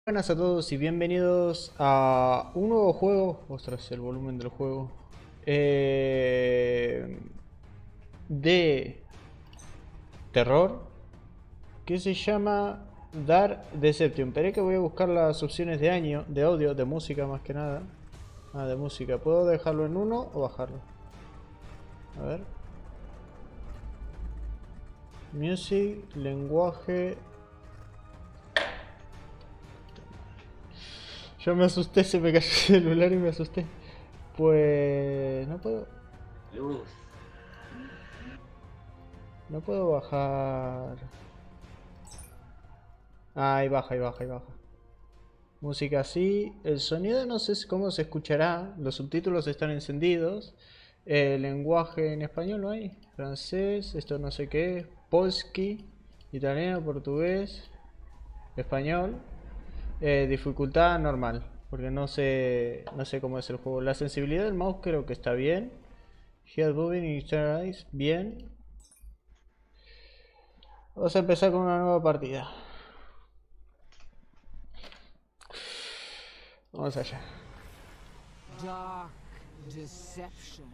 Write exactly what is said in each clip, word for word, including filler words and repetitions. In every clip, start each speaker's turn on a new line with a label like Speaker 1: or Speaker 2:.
Speaker 1: Buenas a todos y bienvenidos a un nuevo juego. Ostras, el volumen del juego. Eh, de terror. Que se llama Dark Deception. Esperé que voy a buscar las opciones de año, de audio, de música más que nada. Ah, de música. ¿Puedo dejarlo en uno o bajarlo? A ver. Music, lenguaje. Yo me asusté, se me cayó el celular y me asusté. Pues... no puedo...
Speaker 2: Luz.
Speaker 1: No puedo bajar... Ah, ahí baja, ahí baja, ahí baja. Música así. El sonido no sé cómo se escuchará. Los subtítulos están encendidos. El lenguaje en español no hay. Francés, esto no sé qué es. Polski, italiano, portugués, español. Eh, dificultad normal, porque no sé, no sé cómo es el juego. La sensibilidad del mouse creo que está bien. Head moving y eyes, bien. Vamos a empezar con una nueva partida. Vamos allá.
Speaker 3: Dark Deception.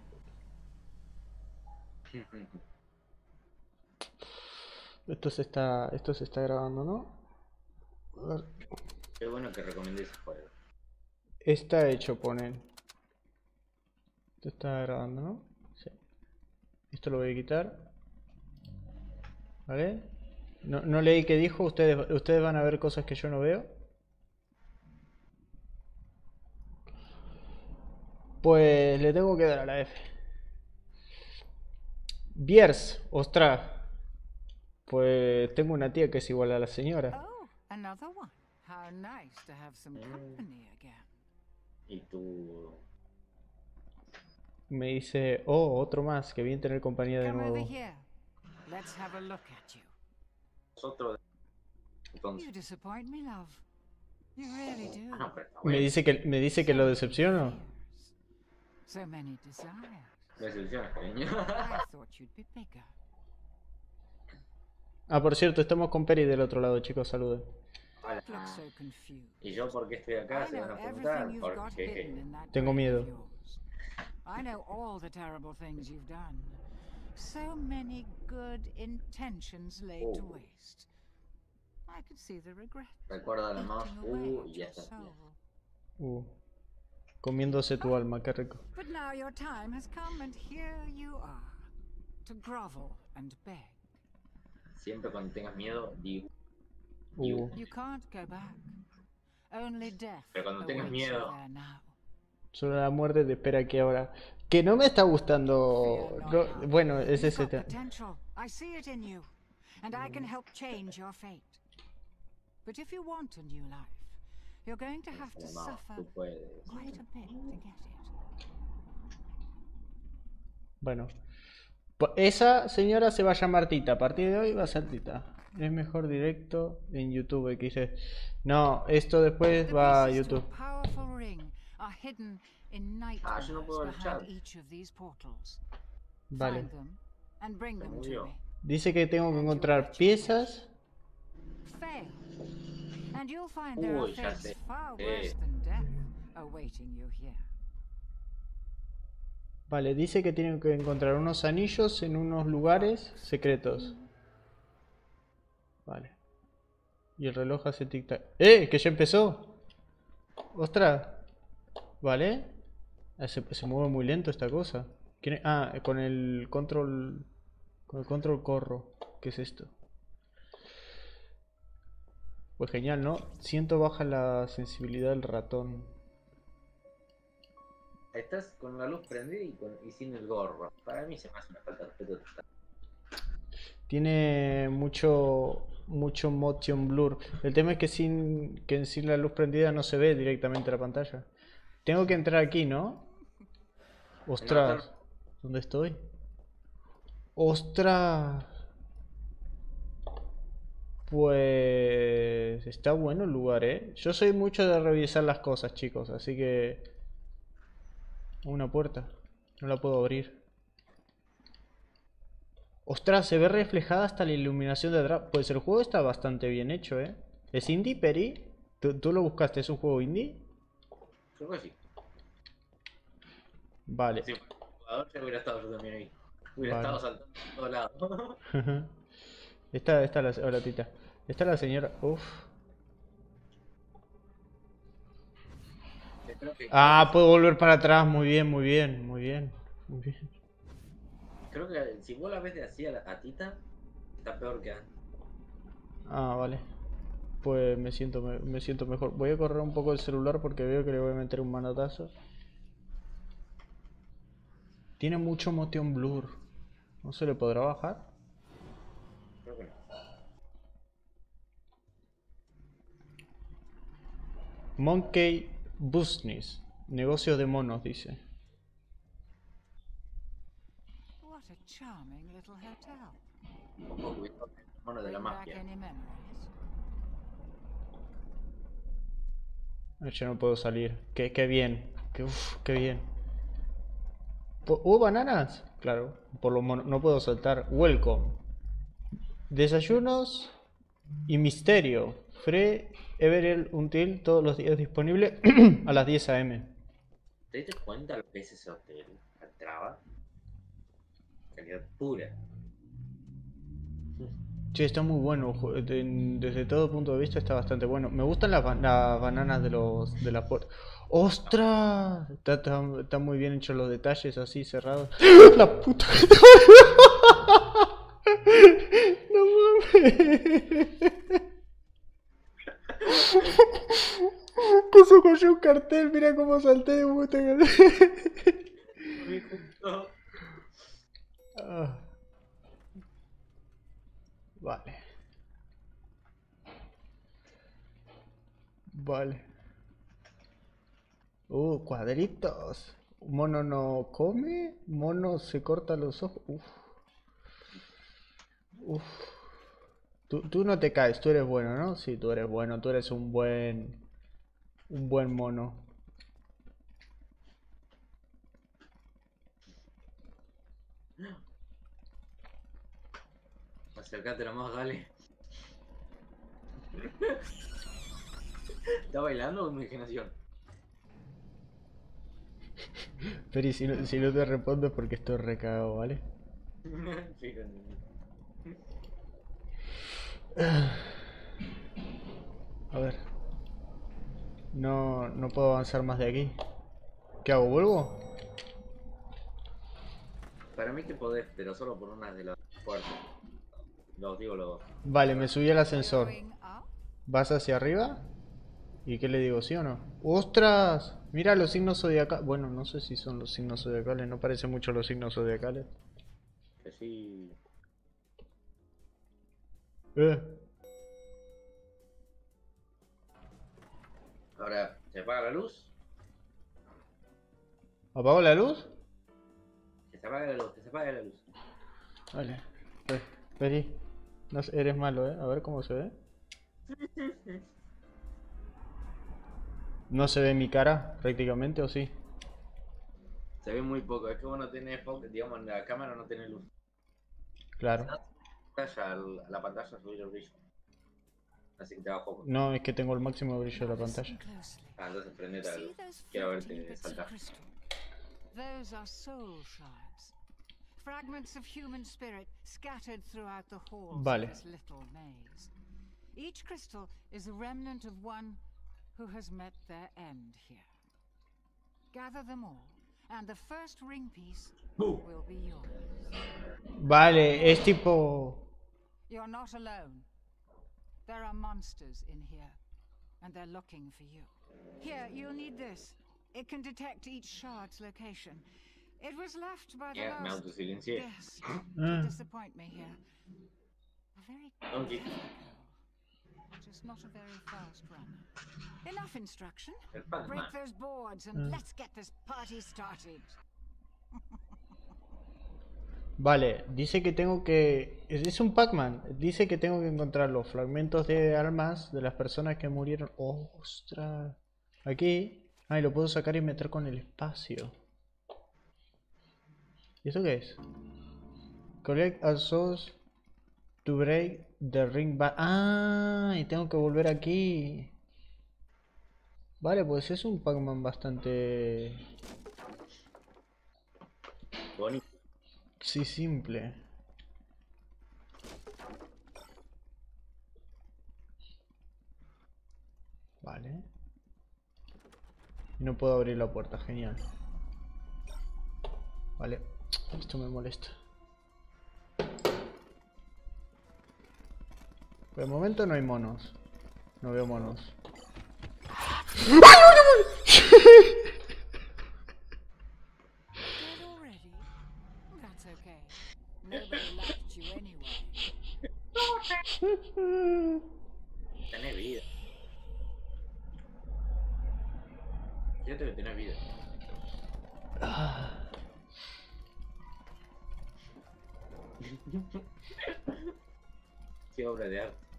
Speaker 1: Esto se está, esto se está grabando, ¿no? A ver.
Speaker 2: Qué bueno que recomendé ese juego.
Speaker 1: Está hecho, ponen. Esto está grabando, ¿no? Sí. Esto lo voy a quitar. ¿Vale? No, no leí qué dijo. Ustedes, ustedes van a ver cosas que yo no veo. Pues le tengo que dar a la F. Biers, ostras. Pues tengo una tía que es igual a la señora.
Speaker 3: Oh, another one. How nice to have some company again.
Speaker 2: Y tú...
Speaker 1: Me dice, oh, otro más, que bien tener compañía de
Speaker 3: Come over
Speaker 1: nuevo.
Speaker 3: here. Let's have a look at you.
Speaker 2: Nosotros... Entonces...
Speaker 3: You disappoint me, love. You really do.
Speaker 2: Ah, no, pero está
Speaker 1: Me
Speaker 2: bueno.
Speaker 1: dice que, me dice que lo decepciono.
Speaker 3: So many desires.
Speaker 2: Decepciones, cariño.
Speaker 3: I thought you'd be bigger.
Speaker 1: Ah, por cierto, estamos con Peri del otro lado, chicos, saluden.
Speaker 2: Hola.
Speaker 3: Don't look so confused.
Speaker 2: ¿Y yo por qué estoy acá?
Speaker 3: I
Speaker 2: Se van
Speaker 3: know
Speaker 2: a preguntar.
Speaker 3: everything you've got hidden
Speaker 2: Porque...
Speaker 3: in that
Speaker 1: Tengo
Speaker 3: brain of
Speaker 1: miedo.
Speaker 3: yours. I know all the terrible things you've done. So many good intentions laid to
Speaker 2: Oh.
Speaker 3: waste. I could see the regret.
Speaker 2: Recuerda la más...
Speaker 3: eating away
Speaker 2: Uh,
Speaker 3: at
Speaker 2: y ya
Speaker 3: your
Speaker 2: está.
Speaker 3: soul.
Speaker 1: Uh, comiéndose tu alma, qué rico.
Speaker 3: But now your time has come, and here you are, to grovel and beg.
Speaker 2: Siempre cuando tengas miedo, digo...
Speaker 1: Uh,
Speaker 3: You can't go back. Only death
Speaker 2: Pero cuando tengas
Speaker 3: awaits you
Speaker 2: miedo.
Speaker 3: there now.
Speaker 1: solo la muerte te espera aquí ahora. Que no me está gustando.
Speaker 3: Fear not,
Speaker 1: no-
Speaker 3: love.
Speaker 1: bueno, es
Speaker 3: You've
Speaker 1: ese
Speaker 3: got
Speaker 1: tema.
Speaker 3: potential. I see it in you, and I can help change your fate. But if you want a new life, you're going to have to
Speaker 2: No,
Speaker 3: suffer
Speaker 2: tú puedes.
Speaker 3: quite a bit to get it.
Speaker 1: Bueno. Po- Esa señora se va a llamar Tita. A partir de hoy va a ser Tita. Es mejor directo en YouTube. Que dice. No, esto después
Speaker 3: The
Speaker 1: va a
Speaker 3: pieces to
Speaker 1: YouTube.
Speaker 3: a powerful ring are hidden in
Speaker 2: Ah, yo no
Speaker 3: nightmares
Speaker 2: puedo ver el
Speaker 3: behind
Speaker 2: chat.
Speaker 3: each of these portals.
Speaker 1: Vale.
Speaker 3: Find them and bring
Speaker 2: Se
Speaker 3: them to
Speaker 2: murió.
Speaker 3: me.
Speaker 1: Dice que tengo que encontrar piezas.
Speaker 3: Fail, and you'll find there are
Speaker 2: Uy, ya
Speaker 3: fates
Speaker 2: sé.
Speaker 3: far
Speaker 2: Eh.
Speaker 3: worse than death awaiting you here.
Speaker 1: Vale, dice que tienen que encontrar unos anillos en unos lugares secretos. Vale. Y el reloj hace tic-tac. ¡Eh! ¡Que ya empezó! ¡Ostras! Vale. Ah, se, se mueve muy lento esta cosa. ¿Quién- Ah, con el control... Con el control corro. ¿Qué es esto? Pues genial, ¿no? Siento baja la sensibilidad del ratón.
Speaker 2: Estás con la luz prendida y, con, y sin el gorro. Para mí se me hace una falta de respeto total.
Speaker 1: Tiene mucho mucho motion blur. El tema es que sin que sin la luz prendida no se ve directamente la pantalla. Tengo que entrar aquí, ¿no? Ostras, ¿dónde estoy? Ostras. Pues está bueno el lugar, ¿eh? Yo soy mucho de revisar las cosas, chicos, así que una puerta, no la puedo abrir. Ostras, se ve reflejada hasta la iluminación de atrás. Pues el juego está bastante bien hecho, ¿eh? ¿Es indie, Peri? ¿Tú, tú lo buscaste? ¿Es un juego indie?
Speaker 2: Creo que sí.
Speaker 1: Vale.
Speaker 2: Si fuera un jugador, ya hubiera estado yo también ahí. Hubiera
Speaker 1: Vale.
Speaker 2: estado saltando por todos lados.
Speaker 1: Esta, esta la... Hola, tita. Esta la señora... Uf.
Speaker 2: Creo que,
Speaker 1: Ah, puedo volver para atrás. Muy bien, muy bien, muy bien. Muy bien.
Speaker 2: creo que si vos la ves de así a, la, a Tita, está peor que antes.
Speaker 1: Ah, vale. Pues me siento, me, me siento mejor. Voy a correr un poco el celular porque veo que le voy a meter un manotazo. Tiene mucho motion blur. ¿No se le podrá bajar?
Speaker 2: Creo que no.
Speaker 1: Monkey Business. Negocio de monos, dice.
Speaker 3: What a charming little hotel.
Speaker 2: Un poco ubicado en el mono de la
Speaker 3: Bring back
Speaker 2: mafia.
Speaker 3: any memories?
Speaker 1: Ay, yo no puedo salir. Qué, qué bien. Qué, uf, qué bien. Po- ¿Hubo bananas? Claro. Por lo mono- no puedo saltar. Welcome. Desayunos y misterio. Free Everell Until todos los días disponible a las diez a m
Speaker 2: ¿Te diste cuenta lo que es ese hotel? La traba. Calidad pura.
Speaker 1: Sí, está muy bueno. ju- de- Desde todo punto de vista está bastante bueno. Me gustan las, ba- las bananas de los de la puerta. ¡Ostras! Está, está- está muy bien hechos los detalles así cerrados. ¡La puta! ¡No mames! Que se cayó un cartel, mira cómo salté de puta.
Speaker 2: Muy justo.
Speaker 1: Ah, vale. Vale. Uh, cuadritos. Mono no come, mono se corta los ojos. Uf. Uf. Tú, tú no te caes, tú eres bueno, ¿no? Sí, tú eres bueno, tú eres un buen... Un buen mono.
Speaker 2: Acércate nomás, dale. ¿Está bailando o imaginación?
Speaker 1: Pero y si no, si no te respondo es porque estoy recagado, ¿vale?
Speaker 2: Fíjate.
Speaker 1: A ver. No, no puedo avanzar más de aquí. ¿Qué hago? ¿Vuelvo?
Speaker 2: Para mí que podés, pero solo por una de las puertas. Los digo los.
Speaker 1: Vale, me subí al ascensor.
Speaker 3: Going up?
Speaker 1: ¿Vas hacia arriba? ¿Y qué le digo, sí o no? ¡Ostras! Mira los signos zodiacales. Bueno, no sé si son los signos zodiacales. No parecen mucho los signos zodiacales.
Speaker 2: Que sí.
Speaker 1: Eh.
Speaker 2: Ahora, ¿se apaga la luz?
Speaker 1: ¿Apago la luz?
Speaker 2: Que se apague la luz, que se apague la luz.
Speaker 1: Vale. Eh, Vení. No sé, eres malo, ¿eh? A ver cómo se ve. ¿No se ve mi cara prácticamente o sí?
Speaker 2: Se ve muy poco, es que vos no tenés foco, digamos, en la cámara no tiene luz.
Speaker 1: Claro.
Speaker 2: Pantalla, al- a la pantalla subir el brillo. Así que te da foco.
Speaker 1: No, es que tengo el máximo brillo de la pantalla.
Speaker 3: Listen closely.
Speaker 2: Ah, entonces prendete la
Speaker 3: See
Speaker 2: luz.
Speaker 3: those
Speaker 2: Quiero
Speaker 3: floating
Speaker 2: verte
Speaker 3: bits of
Speaker 2: saltar.
Speaker 3: crystal? Those are soul shards. Fragments of human spirit scattered throughout the halls
Speaker 1: Vale.
Speaker 3: of this little maze. Each crystal is a remnant of one who has met their end here. Gather them all, and the first ring piece
Speaker 2: ¡Bum!
Speaker 3: will be yours.
Speaker 1: Vale, es tipo...
Speaker 3: You're not alone. There are monsters in here, and they're looking for you. Here, you'll need this. It can detect each shard's location. It was left by the
Speaker 2: Yeah, me
Speaker 3: last
Speaker 2: autosilencié.
Speaker 3: guest
Speaker 1: Ah.
Speaker 3: to disappoint me here. A very
Speaker 2: Donkey.
Speaker 3: clever girl, just not a very fast runner. Enough instruction.
Speaker 2: El Pac-Man.
Speaker 3: Break those boards and
Speaker 1: Mm.
Speaker 3: let's get this party started.
Speaker 1: Vale, dice que tengo que... Es es un Pac-Man. Dice que tengo que encontrar los fragmentos de armas de las personas que murieron. Oh, ostras. Aquí. Ah, y lo puedo sacar y meter con el espacio. ¿Y eso qué es? Collect a source to break the ring back. Ah, y tengo que volver aquí. Vale, pues es un Pac-Man bastante...
Speaker 2: Bonito.
Speaker 1: Sí, simple. Vale. No puedo abrir la puerta, genial. Vale, esto me molesta. Por el momento no hay monos. No veo monos.
Speaker 3: Dead already? That's okay. Nobody liked you anyway.
Speaker 2: Tenés vida. Fíjate que tenés vida. Qué obra de arte.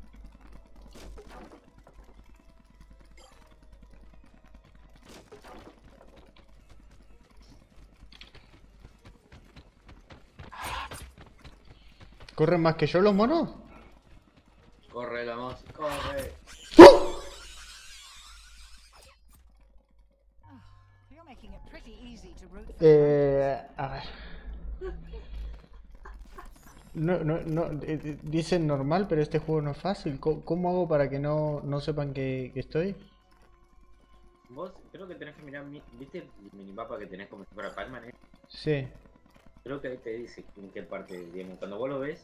Speaker 1: ¿Corren más que yo los monos?
Speaker 2: Corre la mouse, corre.
Speaker 3: Oh, you're making it pretty easy to root for
Speaker 1: Eh, a ver. No, no, no, eh, eh, dicen normal, pero este juego no es fácil. ¿Cómo, cómo hago para que no, no sepan que, que estoy?
Speaker 2: Vos creo que tenés que mirar, mi- ¿viste el minimapa que tenés como si fuera Pac-Man? eh?
Speaker 1: Sí.
Speaker 2: Creo que ahí te dice en qué parte, digamos, cuando vos lo ves,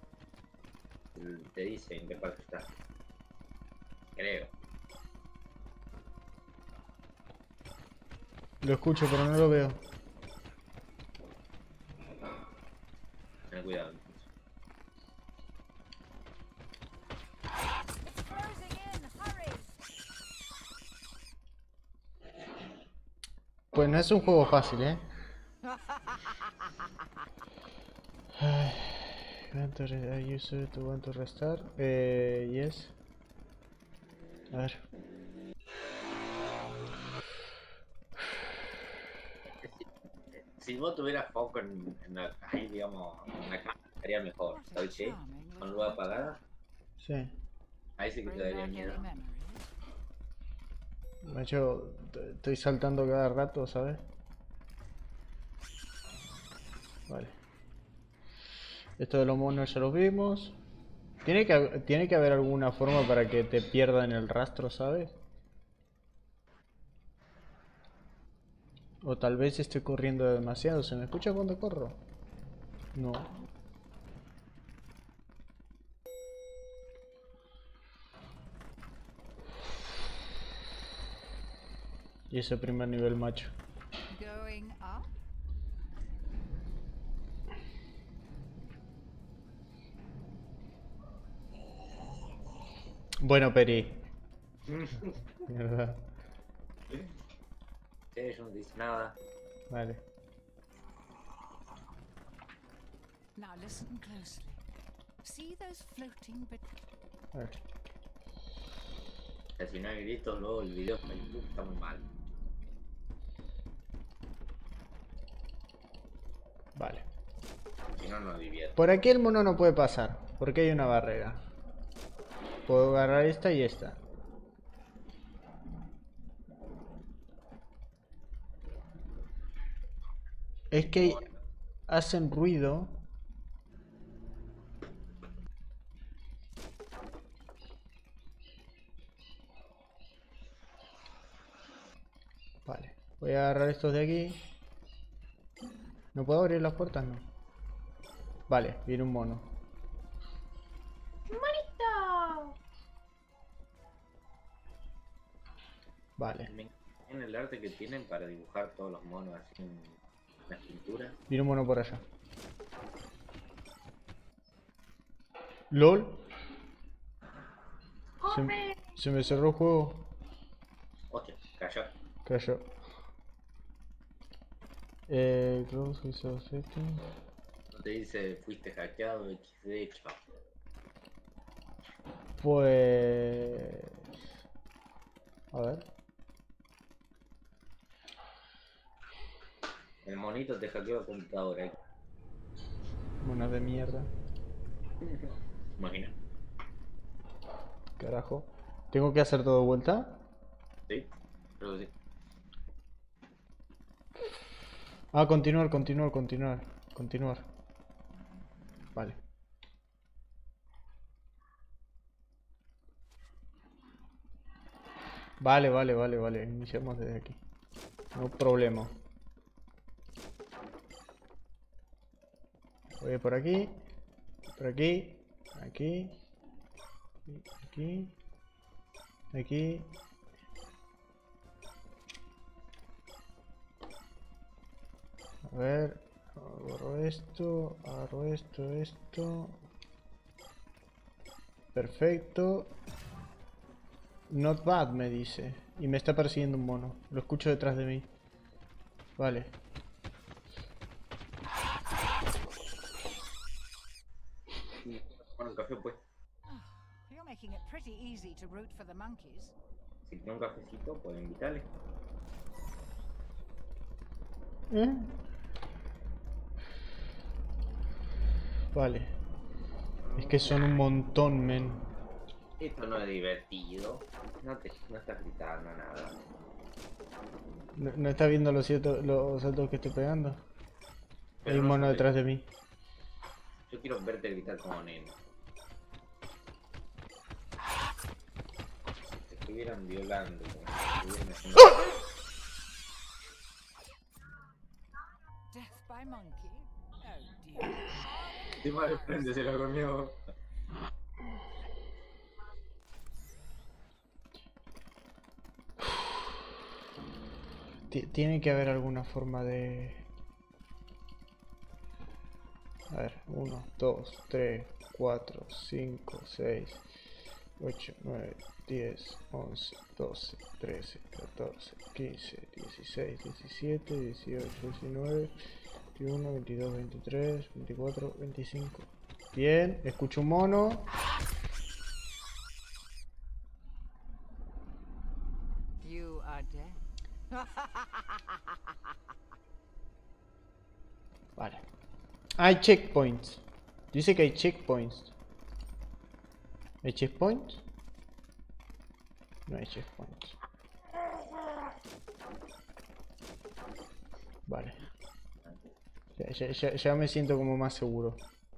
Speaker 2: te dice en qué parte está. Creo.
Speaker 1: Lo escucho, pero no lo veo.
Speaker 2: Ten cuidado.
Speaker 3: It's closing in. Hurry.
Speaker 1: Pues no es un juego fácil, ¿eh? Ay, want to re- are you sure to want to restart? Eh, yes. A ver.
Speaker 2: Si vos tuvieras foco en, en la, ahí, digamos, en la cámara, estaría mejor.
Speaker 3: What a
Speaker 2: ¿Sabes qué?
Speaker 3: charming
Speaker 2: Con
Speaker 3: little
Speaker 2: luz apagada,
Speaker 1: Sí.
Speaker 2: ahí sí que te
Speaker 3: Bring
Speaker 2: daría
Speaker 3: back
Speaker 2: miedo.
Speaker 3: any memories.
Speaker 1: Macho, t- estoy saltando cada rato, ¿sabes? Vale. Esto de los monos ya los vimos. Tiene que, hab- tiene que haber alguna forma para que te pierdan el rastro, ¿sabes? O tal vez estoy corriendo demasiado. ¿Se me escucha cuando corro? No. Y ese primer nivel, macho.
Speaker 3: Going up?
Speaker 1: Bueno, Peri. Mierda.
Speaker 2: Sí, yo no te hice nada.
Speaker 1: Vale.
Speaker 3: Now listen closely. See those floating bit.
Speaker 1: A ver.
Speaker 2: Que si no hay gritos, luego el video en YouTube está muy mal.
Speaker 1: Vale.
Speaker 2: Si no, no divierte.
Speaker 1: Por aquí el mono no puede pasar, porque hay una barrera. Puedo agarrar esta y esta. Es que hacen ruido. Vale, voy a agarrar estos de aquí. ¿No puedo abrir las puertas? No. Vale, viene un mono. Vale,
Speaker 2: Me encanta el arte que tienen para dibujar todos los monos así en las pinturas.
Speaker 1: viene un mono por allá. LOL. Se, se me cerró el juego.
Speaker 2: Hostia, cayó.
Speaker 1: Cayó. Eh, close without setting.
Speaker 2: No te dice fuiste hackeado, equis de, chao.
Speaker 1: Pues... A ver.
Speaker 2: El monito te hackeó la computadora. ¿eh?
Speaker 1: Monas de mierda.
Speaker 2: Imagina.
Speaker 1: Carajo. ¿Tengo que hacer todo de vuelta?
Speaker 2: ¿Sí? Creo que sí.
Speaker 1: Ah, continuar, continuar, continuar. Continuar. Vale. Vale, vale, vale, vale. Iniciamos desde aquí. No problema. Voy por aquí. Por aquí. Aquí. Aquí. Aquí. A ver. Agarro esto. Agarro esto, esto. Perfecto. Not bad, me dice. Y me está persiguiendo un mono. Lo escucho detrás de mí. Vale.
Speaker 2: Bueno, un café pues.
Speaker 3: You're making it pretty easy to root for the monkeys.
Speaker 2: Si tiene un cafecito, pueden invitarle.
Speaker 1: ¿Eh? Vale. Es que son un montón, men.
Speaker 2: Esto no es divertido. No te no estás gritando nada.
Speaker 1: ¿No, no estás viendo los, cierto- los saltos que estoy pegando?
Speaker 2: Pero
Speaker 1: Hay un
Speaker 2: no
Speaker 1: mono
Speaker 2: se
Speaker 1: detrás
Speaker 2: ve.
Speaker 1: de mí.
Speaker 2: Yo quiero verte gritar como nene. Te estuvieran violando. Como si estuvieran haciendo...
Speaker 3: Death by monkey? Oh dear.
Speaker 2: Sí, madre, prende, se lo comió.
Speaker 1: Ti- Tiene que haber alguna forma de... A ver, uno, dos, tres, cuatro, cinco, seis, ocho, nueve, diez, once, doce, trece, catorce, quince, dieciséis, diecisiete, dieciocho, diecinueve, veintiuno, veintidós, veintitrés, veinticuatro, veinticinco. Bien, escucho un mono.
Speaker 3: You are dead.
Speaker 1: Vale. Hay checkpoints. Dice que hay checkpoints. ¿Hay checkpoints? No hay checkpoints. Vale. Ya, ya, ya, ya me siento como más seguro.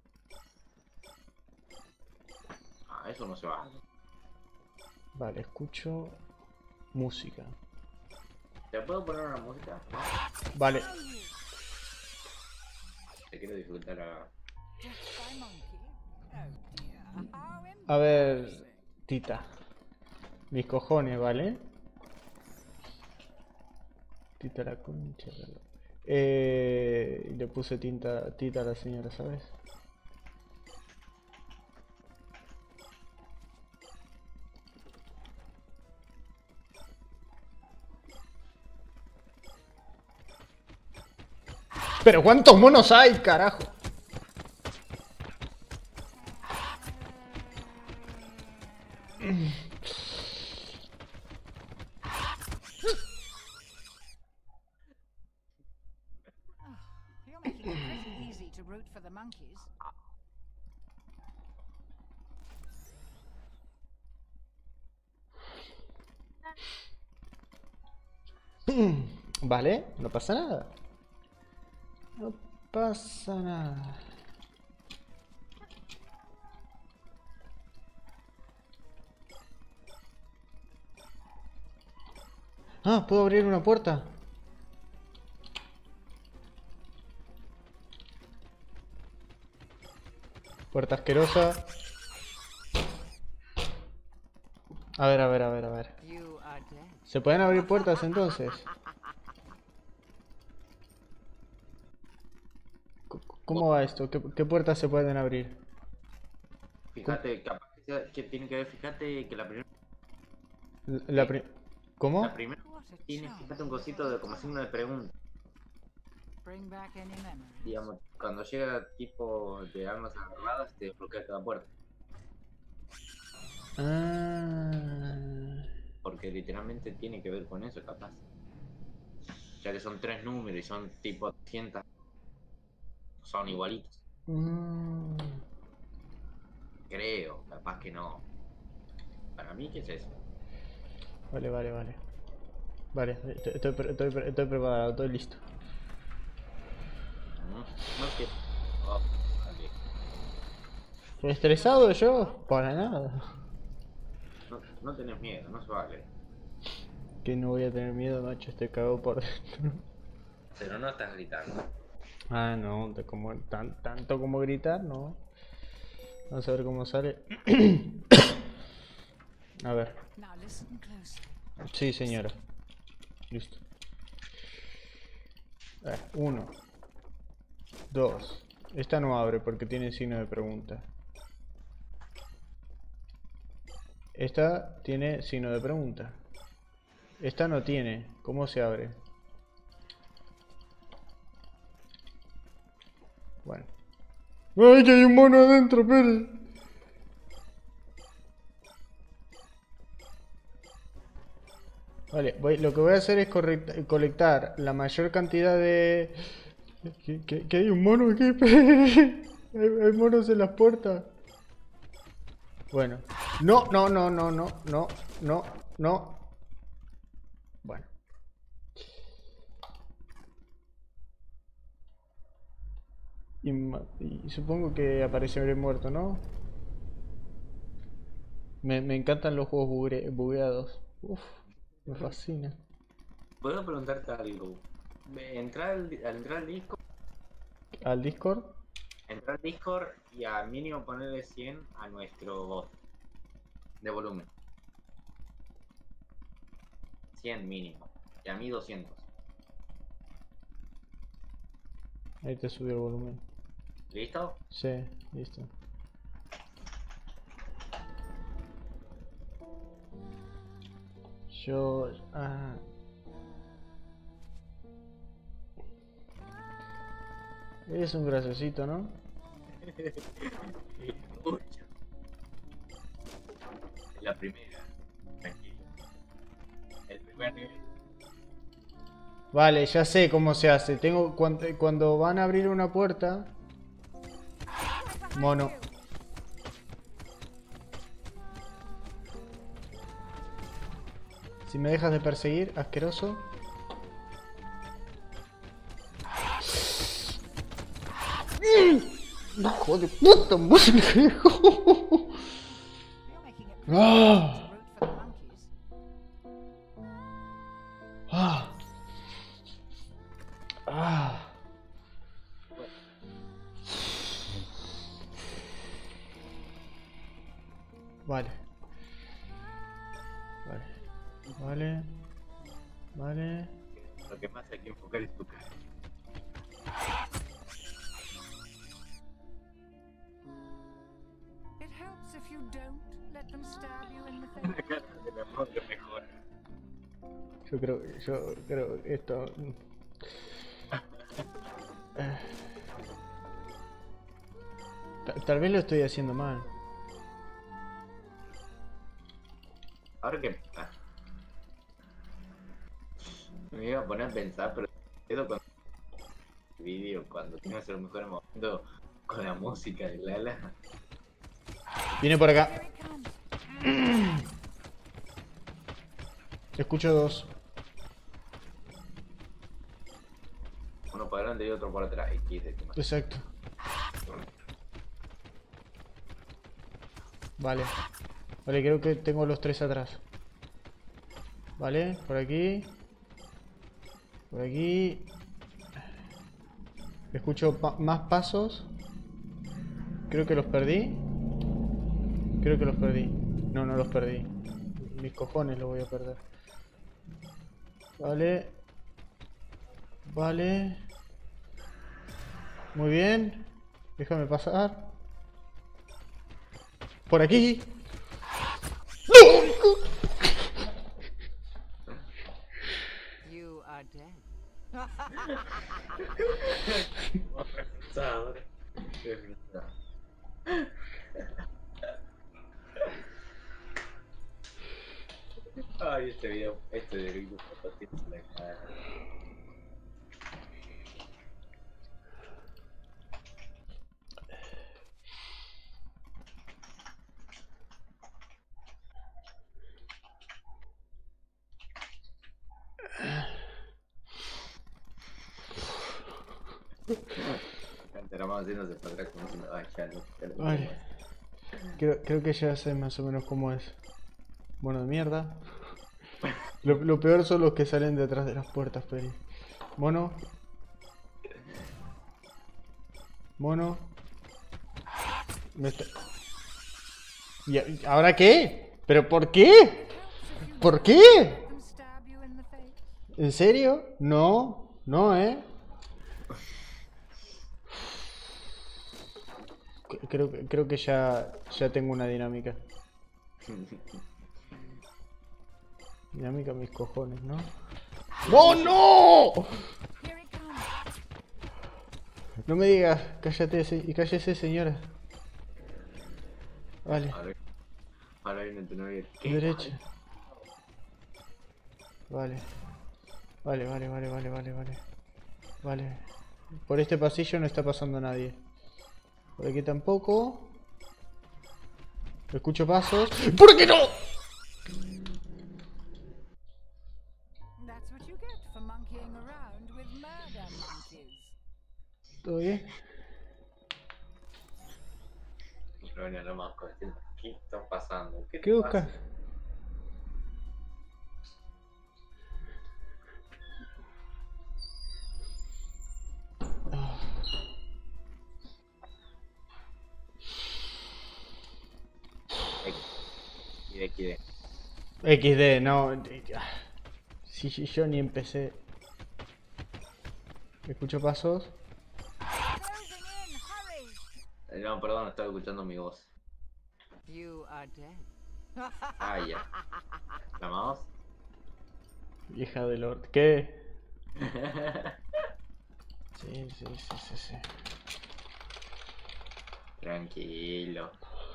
Speaker 2: Ah, eso no se va.
Speaker 1: Vale, escucho música.
Speaker 2: ¿Te puedo poner una música? ¿No?
Speaker 1: Vale.
Speaker 2: Te quiero disfrutar a...
Speaker 3: Death by monkey? Oh dear. How
Speaker 1: A ver,
Speaker 3: embarrassing.
Speaker 1: Tita. Mis cojones, ¿vale? Tita la concha. de la- Eh, y le puse tinta, Tita a la señora, ¿sabes? Pero ¿cuántos monos hay, carajo?
Speaker 3: You're making it pretty easy to root for the monkeys.
Speaker 1: Vale, no pasa nada. No pasa nada. Ah, ¿puedo abrir una puerta? Puerta asquerosa. A ver, a ver, a ver, a ver.
Speaker 3: You are dead.
Speaker 1: ¿Se pueden abrir puertas entonces? C- ¿Cómo va esto? ¿Qué, qué puertas se pueden abrir?
Speaker 2: Fíjate, capaz que, sea- que tiene que ver, fíjate que la primera...
Speaker 1: L- La pri- ¿Cómo?
Speaker 2: La primera
Speaker 3: What a
Speaker 2: tiene,
Speaker 3: chance.
Speaker 2: fíjate un cosito de como signo de pregunta.
Speaker 3: Bring back any memories.
Speaker 2: Digamos, cuando llega tipo de armas agarradas, te desbloquea cada puerta.
Speaker 1: Ah,
Speaker 2: Porque literalmente tiene que ver con eso, capaz. Ya que son tres números y son tipo cientos, son igualitos.
Speaker 1: mm,
Speaker 2: Creo, capaz que no. Para mí, ¿qué es eso?
Speaker 1: Vale, vale, vale. Vale, estoy, estoy, pre- estoy, pre- estoy preparado, estoy listo.
Speaker 2: No, no quiero. Oh, vale.
Speaker 1: ¿Estresado yo? Para nada.
Speaker 2: No, no tenés miedo, no se vale.
Speaker 1: Que no voy a tener miedo, macho, estoy cagado por dentro.
Speaker 2: Pero no estás gritando.
Speaker 1: Ah, no, de como, tan, tanto como gritar, no. Vamos a ver cómo sale. A ver.
Speaker 3: Now listen closely.
Speaker 1: Sí, señora. Listo. A ver, uno. Dos. Esta no abre porque tiene signo de pregunta. Esta tiene signo de pregunta. Esta no tiene. ¿Cómo se abre? Bueno. ¡Ay, que hay un mono adentro, Pere! Vale, voy- lo que voy a hacer es correcta- colectar la mayor cantidad de... ¿Que, que- que hay un mono aquí? Pere? Hay, hay monos en las puertas. Bueno. No, no, no, no, no, no, no, no. Bueno. Y, ma- y supongo que apareceré muerto, ¿no? Me, me encantan los juegos bugre- bugueados. Uf, me fascina.
Speaker 2: ¿Puedo preguntarte algo? Ve, Entrar al, al entrar al Discord,
Speaker 1: ¿Al Discord?
Speaker 2: entrar al Discord y a mínimo ponerle cien a nuestro bot de volumen. cien mínimo. Y a mí doscientos.
Speaker 1: Ahí te subió el volumen.
Speaker 2: ¿Listo?
Speaker 1: Sí, listo. Yo... Ah. Es un graciosito, ¿no?
Speaker 2: Mucho. La primera. Tranquilo. El primer nivel.
Speaker 1: Vale, ya sé cómo se hace. Tengo cuando, cuando van a abrir una puerta. Mono. Si me dejas de perseguir, asqueroso. Hijo de puta madre.
Speaker 3: You're making it pretty
Speaker 1: Ah,
Speaker 3: route for the monkeys.
Speaker 1: ah, ah. Vale. Vale. Vale. Vale.
Speaker 2: Lo que más hay que enfocar es tu cara.
Speaker 3: It helps if you don't let them stab you in the
Speaker 2: La
Speaker 3: face.
Speaker 2: cara de la monja mejor.
Speaker 1: Yo creo, yo creo que esto... Eh. Ta- Tal vez lo estoy haciendo mal.
Speaker 2: Ahora que ah, me iba a poner a pensar, pero quedo con el vídeo cuando tengo que hacer el mejor momento con la música de Lala.
Speaker 1: Viene por acá.
Speaker 3: Here it comes.
Speaker 1: Escucho dos.
Speaker 2: Uno por delante y otro por atrás. Y quise que más.
Speaker 1: Exacto. Vale. Vale, creo que tengo los tres atrás. Vale, por aquí. Por aquí. Escucho pa- más pasos. Creo que los perdí. Creo que los perdí. No, no los perdí. Mis cojones los voy a perder. Vale. Vale. Muy bien. Déjame pasar. Por aquí.
Speaker 3: You are dead.
Speaker 2: Ahora. Es verdad. Ay, este video, este video tiene la cara. La mano haciéndose para atrás como diciendo, ay, ya no. Ya no
Speaker 1: Vale. Creo, creo que ya sé más o menos cómo es. Bueno, de mierda. Lo, lo peor son los que salen detrás de las puertas, Peri. Mono. Mono. Me está... ¿Y a- y ahora qué? ¿Pero por qué? ¿Por qué?
Speaker 3: Them stab you in the face.
Speaker 1: ¿En serio? No, no, ¿eh? C- Creo, que- creo que ya, ya tengo una dinámica. Dinámica mis cojones, ¿no? ¡Oh, no!
Speaker 3: Here it comes.
Speaker 1: No me digas, cállate se- y cállese, señora. Vale,
Speaker 2: Ahora, ahora viene tu novia. ¿Qué?
Speaker 1: derecha. Vale. Vale, vale, vale, vale, vale, vale. Vale. Por este pasillo no está pasando nadie. Por aquí tampoco. Escucho pasos. ¿Por qué no?
Speaker 3: That's what you get for monkeying around with murder monkeys.
Speaker 1: ¿Todo bien?
Speaker 2: Y venía nomás con diciendo, ¿qué está pasando? ¿Qué,
Speaker 1: ¿Qué
Speaker 2: te
Speaker 1: buscas?
Speaker 2: pasa? Y de aquí de.
Speaker 1: equis de, no. Si si yo ni empecé. Escucho pasos.
Speaker 3: Closing in, hurry!
Speaker 2: Eh, No, perdón, estaba escuchando mi voz.
Speaker 3: You are dead.
Speaker 2: Ah, ya. ¿La mouse?
Speaker 1: Hija de Lord. ¿Qué? Sí, sí, sí, sí, sí.
Speaker 2: Tranquilo.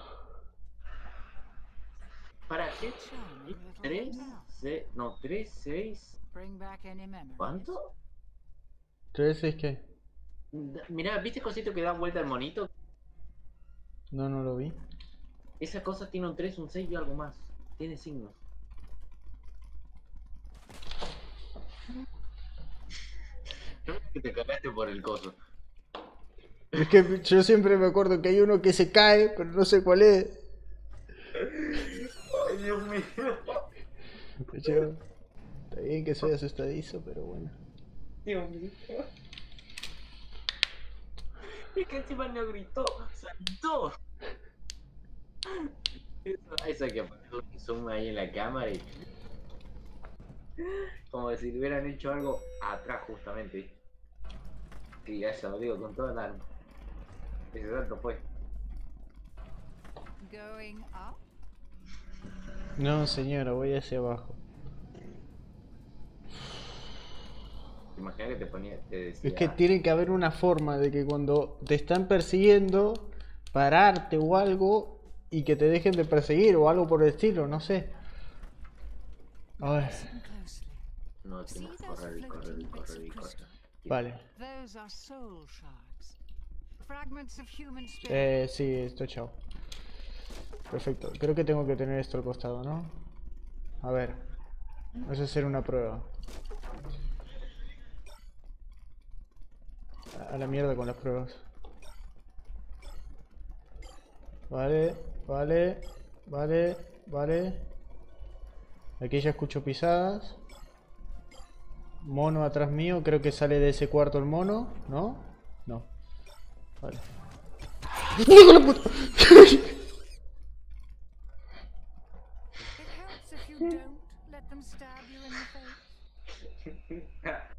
Speaker 2: ¿Para qué?
Speaker 3: Charming little
Speaker 2: ¿Tres?
Speaker 3: hotel.
Speaker 2: Se... No, tres, seis.
Speaker 3: Bring back any memories.
Speaker 2: ¿Cuánto?
Speaker 1: ¿Tres es qué?
Speaker 2: Da- Mirá, ¿viste el cosito que da vuelta al monito?
Speaker 1: No, no lo vi.
Speaker 2: Esa cosa tiene un tres, un seis y algo más. Tiene signos. No es que te cagaste por el coso.
Speaker 1: Es que yo siempre me acuerdo que hay uno que se cae, pero no sé cuál es.
Speaker 2: Ay, Dios mío.
Speaker 1: Yo- está bien que soy asustadizo, pero bueno.
Speaker 2: Dios mío. Es que encima no gritó, saltó. Eso, eso hay que poner un zoom ahí en la cámara y. Como si hubieran hecho algo atrás, justamente. ¿Viste? Que ya se lo digo con toda la arma. Ese salto fue.
Speaker 3: Going up?
Speaker 1: No, señora, voy hacia abajo.
Speaker 2: Imagina que te ponía. Te decía.
Speaker 1: Es que tiene que haber una forma de que cuando te están persiguiendo, pararte o algo y que te dejen de perseguir o algo por el estilo, no sé. A ver,
Speaker 3: Listen closely.
Speaker 2: No, tienes que correr y correr y correr y correr.
Speaker 1: vale.
Speaker 3: Those are soul shards. Fragments of human spirit.
Speaker 1: Eh, sí, esto chao. Perfecto, creo que tengo que tener esto al costado, ¿no? A ver, vamos a hacer una prueba. A la mierda con las pruebas. Vale, vale, vale, vale. Aquí ya escucho pisadas. Mono atrás mío, creo que sale de ese cuarto el mono, ¿no? No. Vale. ¡Hijo de puta!
Speaker 3: It helps if you don't let them stab you in the face.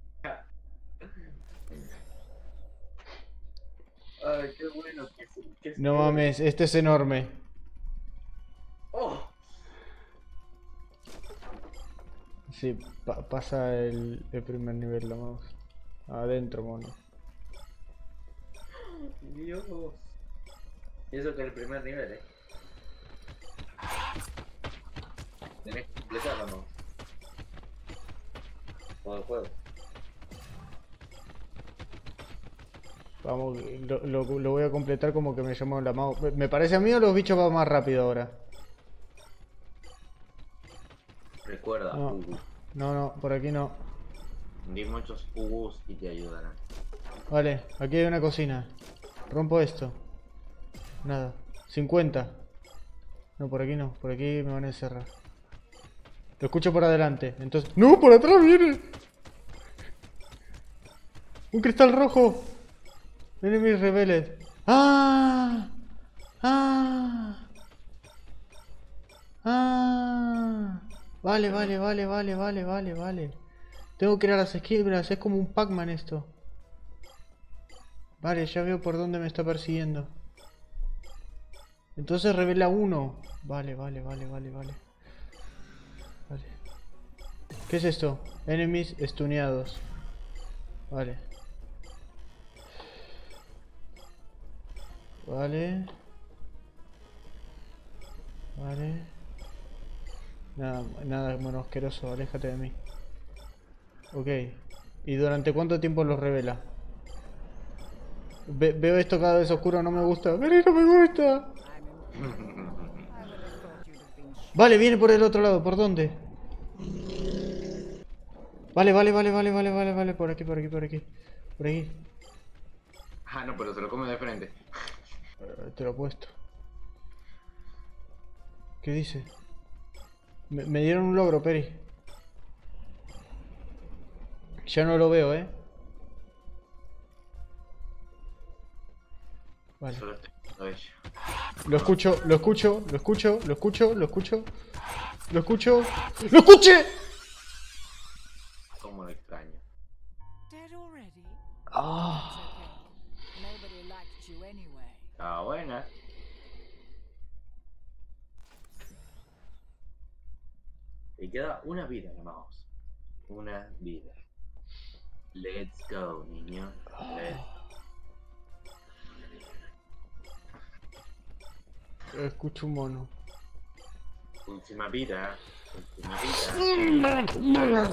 Speaker 2: Ay, qué bueno que es. Que es
Speaker 1: No mames, este es enorme.
Speaker 2: ¡Oh!
Speaker 1: Sí, pa- pasa el, el primer nivel la mouse. Adentro, mono.
Speaker 2: Dios. Y eso que es el primer nivel, eh. Tenés que completarlo, ¿no? Todo el juego.
Speaker 1: Vamos, lo, lo- lo voy a completar como que me llamó la mouse. Me- Me parece a mí o los bichos van más rápido ahora.
Speaker 2: Recuerda,
Speaker 1: No.
Speaker 2: Ugu.
Speaker 1: No, no, por aquí no.
Speaker 2: Di muchos Ugus y te ayudarán.
Speaker 1: Vale, aquí hay una cocina. Rompo esto. Nada. cincuenta. No, por aquí no. Por aquí me van a encerrar. Lo escucho por adelante. Entonces... ¡No! ¡Por atrás viene! ¡Un cristal rojo! Enemies rebeldes. ¡Ah! ¡Ah! ¡Ah! Vale, vale, vale, vale, vale, vale, vale. Tengo que ir a las esquinas. Es como un Pac-Man esto. Vale, ya veo por dónde me está persiguiendo. Entonces revela uno. Vale, vale, vale, vale, vale. Vale. ¿Qué es esto? Enemies estuneados. Vale. Vale. Vale. Nada, nada, mono asqueroso, aléjate de mí. Ok. ¿Y durante cuánto tiempo los revela? Ve veo esto cada vez oscuro, no me gusta. ¡Vení, no me gusta! Vale, viene por el otro lado, ¿por dónde? Vale, vale, vale, vale, vale, vale, vale, por aquí, por aquí, por aquí. Por aquí.
Speaker 2: Ah, no, pero se lo come de frente.
Speaker 1: Eh, Te lo he puesto. ¿Qué dice? Me, me dieron un logro, Peri. Ya no lo veo, ¿eh? Vale.
Speaker 2: Solo estoy viendo ella.
Speaker 1: Lo escucho, lo escucho, lo escucho, lo escucho, lo escucho. Lo escucho. ¡Lo escuché!
Speaker 2: Cómo lo extraño.
Speaker 3: Dead already?
Speaker 1: Ah.
Speaker 3: It's okay. Nobody liked you anyway.
Speaker 2: Ah, buena. Y queda una vida, nomás. Una vida. Let's go, niño. Let's...
Speaker 1: Escucho un mono.
Speaker 2: Última vida. Última vida.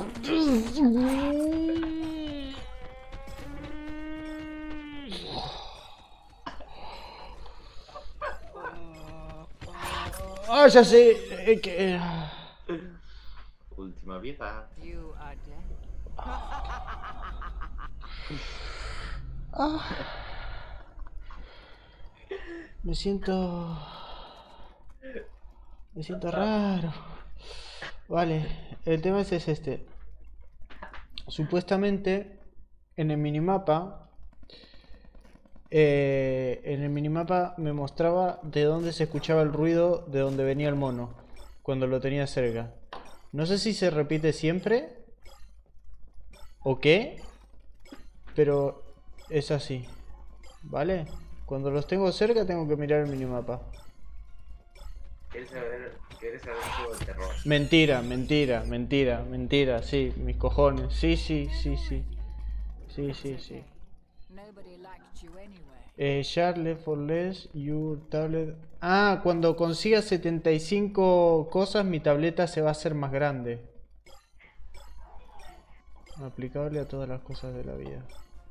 Speaker 1: Ah, ya sé. eh, que...
Speaker 2: Última vida.
Speaker 3: You are dead.
Speaker 1: Ah. Me siento... Me siento raro. Vale, el tema es, es este. Supuestamente, en el minimapa... Eh, en el minimapa me mostraba de dónde se escuchaba el ruido de donde venía el mono. Cuando lo tenía cerca. No sé si se repite siempre. ¿O qué? Pero es así. ¿Vale? Cuando los tengo cerca tengo que mirar el minimapa.
Speaker 2: ¿Quieres saber, ¿Quieres saber un juego de terror?
Speaker 1: Mentira, mentira, mentira, mentira. Sí, mis cojones. Sí, sí, sí, sí. Sí, sí, sí.
Speaker 3: Nobody liked you anyway.
Speaker 1: Eh, share left for less, your tablet... Ah, cuando consiga setenta y cinco cosas mi tableta se va a hacer más grande. Aplicable a todas las cosas de la vida.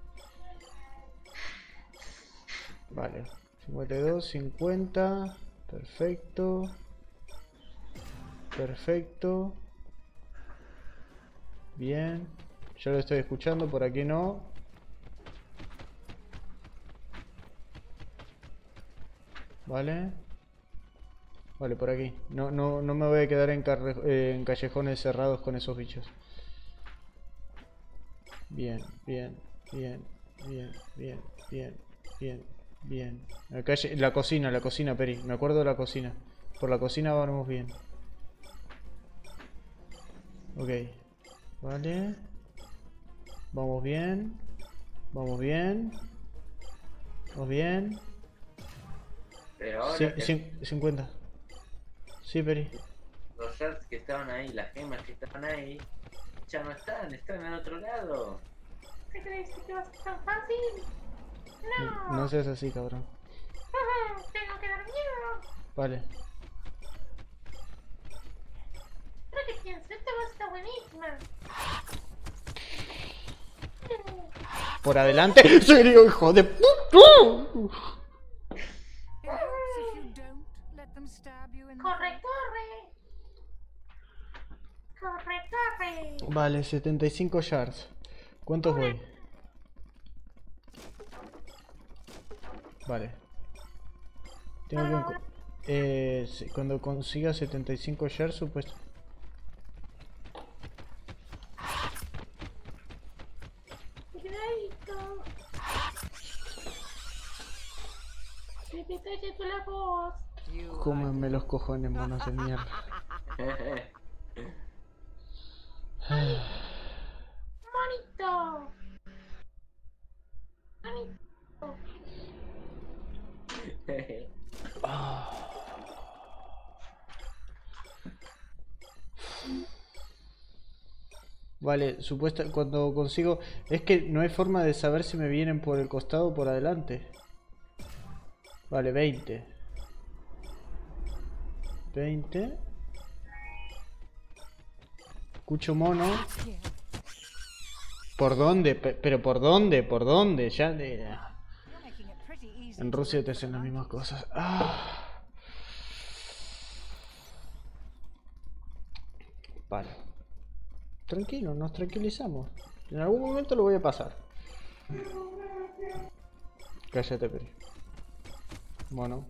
Speaker 1: Vale, cincuenta y dos, cincuenta. Perfecto. Perfecto. Bien. Yo lo estoy escuchando, por aquí no. Vale. Vale, por aquí. No, no, no me voy a quedar en, carre eh, en callejones cerrados con esos bichos. Bien, bien, bien, bien, bien, bien, bien, bien. La, calle, la cocina, la cocina, Peri. Me acuerdo de la cocina. Por la cocina vamos bien. Ok. Vale. Vamos bien. Vamos bien. Vamos bien.
Speaker 2: Pero ahora
Speaker 1: Sí,
Speaker 2: que
Speaker 1: cin- cincuenta. Sí, Peri.
Speaker 2: los shards que estaban ahí, las gemas que estaban ahí, ya no están, están al otro lado.
Speaker 4: ¿Qué creíste que iba a ser tan fácil?
Speaker 1: No,
Speaker 4: No.
Speaker 1: no seas así, cabrón.
Speaker 4: Tengo que dar miedo.
Speaker 1: Vale.
Speaker 4: Pero que pienso, esta voz está buenísima.
Speaker 1: Por adelante. ¿En serio, hijo de puta?
Speaker 3: It helps if you don't let them stab you in the
Speaker 4: Corre,
Speaker 3: face.
Speaker 4: corre. Corre, corre.
Speaker 1: Vale, setenta y cinco yards. ¿Cuántos voy? Vale. Tengo que... enco- Eh, sí, cuando consiga setenta y cinco shards, supuesto...
Speaker 4: Cuidadito. Pepito, oye tú la voz.
Speaker 3: You
Speaker 1: Cómanme los cojones, monos de mierda.
Speaker 4: Monito. Monito.
Speaker 1: Vale, supuesta cuando consigo... Es que no hay forma de saber si me vienen por el costado o por adelante. Vale, veinte. veinte. Escucho mono.
Speaker 3: here.
Speaker 1: ¿Por dónde? Pe- ¿Pero por dónde? ¿Por dónde? Ya... de-
Speaker 3: You're making it pretty easy
Speaker 1: En
Speaker 3: to
Speaker 1: Rusia
Speaker 3: root
Speaker 1: te
Speaker 3: for
Speaker 1: hacen
Speaker 3: the
Speaker 1: las mismas
Speaker 3: monkeys.
Speaker 1: cosas. Ah. Vale. Tranquilo, nos tranquilizamos. En algún momento lo voy a pasar. Cállate, Peri. Bueno.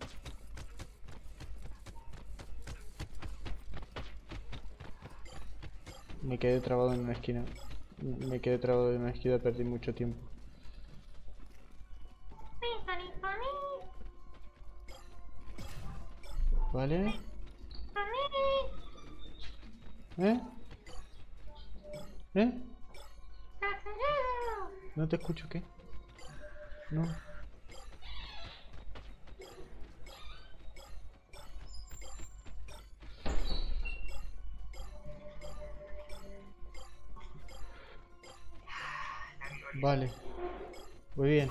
Speaker 1: Me quedé trabado en una esquina. Me quedé trabado en una esquina, perdí mucho tiempo.
Speaker 4: Honey, honey,
Speaker 1: ¿Vale?
Speaker 4: honey.
Speaker 1: ¿Eh? ¿Eh?
Speaker 4: ¿Estás callado?
Speaker 1: No te escucho, ¿qué? No. Vale. Muy bien.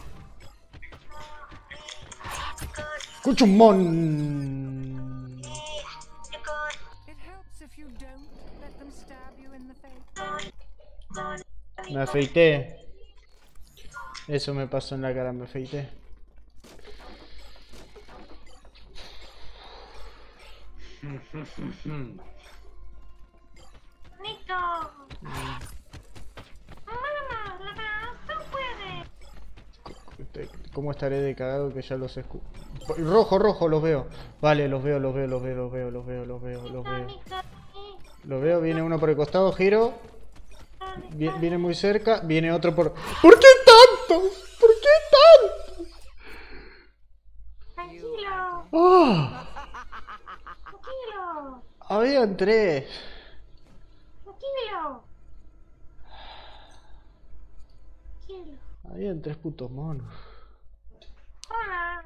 Speaker 1: Escucho un mon.
Speaker 3: It helps if you don't let them stab you in the face.
Speaker 1: Me afeité. Eso me pasó en la cara, me afeité.
Speaker 4: Nico. Mamá, la verdad no puede.
Speaker 1: ¿Cómo estaré de cagado que ya los escucho? Rojo, rojo, los veo. Vale, los veo, los veo, los veo, los veo, los veo, los veo, los veo.
Speaker 4: Nico,
Speaker 1: Los veo, viene uno por el costado, giro.
Speaker 4: Nico,
Speaker 1: Vi- Viene muy cerca, viene otro por... ¿Por qué tantos? ¿Por qué tantos?
Speaker 4: tranquilo,
Speaker 1: ¡Ah!
Speaker 4: tranquilo,
Speaker 1: Habían tres.
Speaker 4: tranquilo. Tranquilo.
Speaker 1: Habían tres putos monos.
Speaker 4: Hola.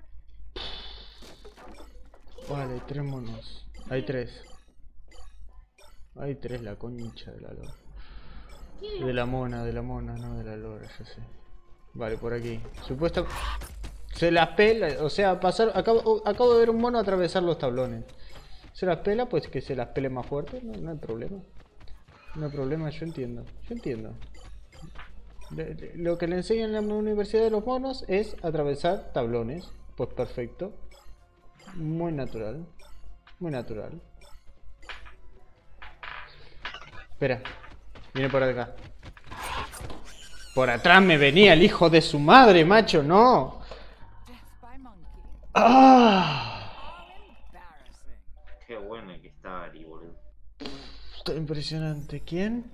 Speaker 1: Vale, tres monos. Hay tres. Hay tres, la concha de la lora.
Speaker 4: Tranquilo.
Speaker 1: De la mona, de la mona, no de la lora, ya sé. Vale, por aquí. Supuesta... Se las pela, o sea, pasar... Acabo, acabo de ver un mono atravesar los tablones. Se las pela, pues que se las pele más fuerte, no, no hay problema. No hay problema, yo entiendo. Yo entiendo. Le- le- Lo que le enseñan en la Universidad de los Monos es atravesar tablones. Pues perfecto. Muy natural. Muy natural. Espera. Viene por acá. Por atrás me venía el hijo de su madre, macho. No.
Speaker 3: Death by monkey.
Speaker 1: ¡Ah!
Speaker 3: How embarrassing.
Speaker 2: Qué buena que está Ari, boludo.
Speaker 1: Está impresionante. ¿Quién?